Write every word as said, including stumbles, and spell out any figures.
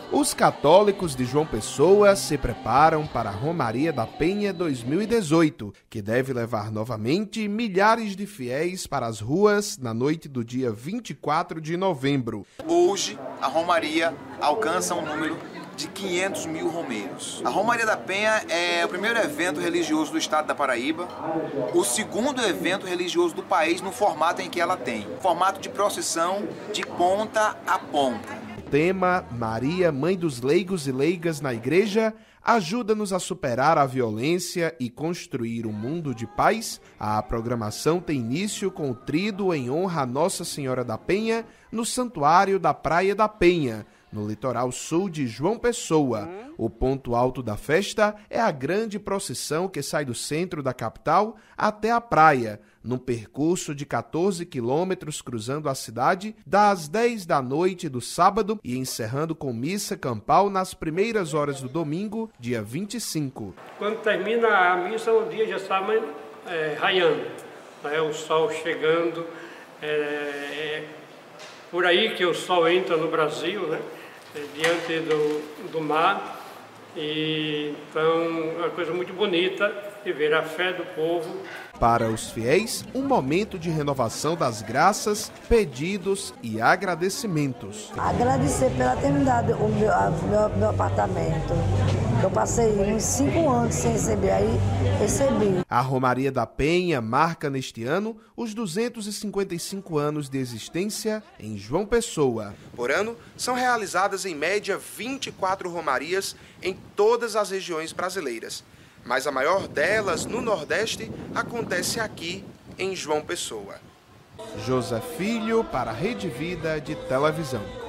Os católicos de João Pessoa se preparam para a Romaria da Penha dois mil e dezoito, que deve levar novamente milhares de fiéis para as ruas na noite do dia vinte e quatro de novembro. Hoje, a Romaria alcança um número de quinhentos mil romeiros. A Romaria da Penha é o primeiro evento religioso do estado da Paraíba, o segundo evento religioso do país no formato em que ela tem, formato de procissão de ponta a ponta. Tema Maria, Mãe dos Leigos e Leigas na Igreja, ajuda-nos a superar a violência e construir um mundo de paz. A programação tem início com o tríduo em honra a Nossa Senhora da Penha, no Santuário da Praia da Penha, no litoral sul de João Pessoa. O ponto alto da festa é a grande procissão que sai do centro da capital até a praia, num percurso de quatorze quilômetros cruzando a cidade, das dez da noite do sábado e encerrando com missa campal nas primeiras horas do domingo, dia vinte e cinco. Quando termina a missa, o dia já está é, raiando, né? O sol chegando, é, é por aí que o sol entra no Brasil, né? Diante do, do mar, e então é uma coisa muito bonita de ver a fé do povo. Para os fiéis, um momento de renovação das graças, pedidos e agradecimentos. Agradecer pela ter me dado o meu, a, meu, meu apartamento. Eu passei uns cinco anos sem receber, aí recebi. A Romaria da Penha marca neste ano os duzentos e cinquenta e cinco anos de existência em João Pessoa. Por ano, são realizadas em média vinte e quatro romarias em todas as regiões brasileiras. Mas a maior delas, no Nordeste, acontece aqui em João Pessoa. José Filho para a Rede Vida de Televisão.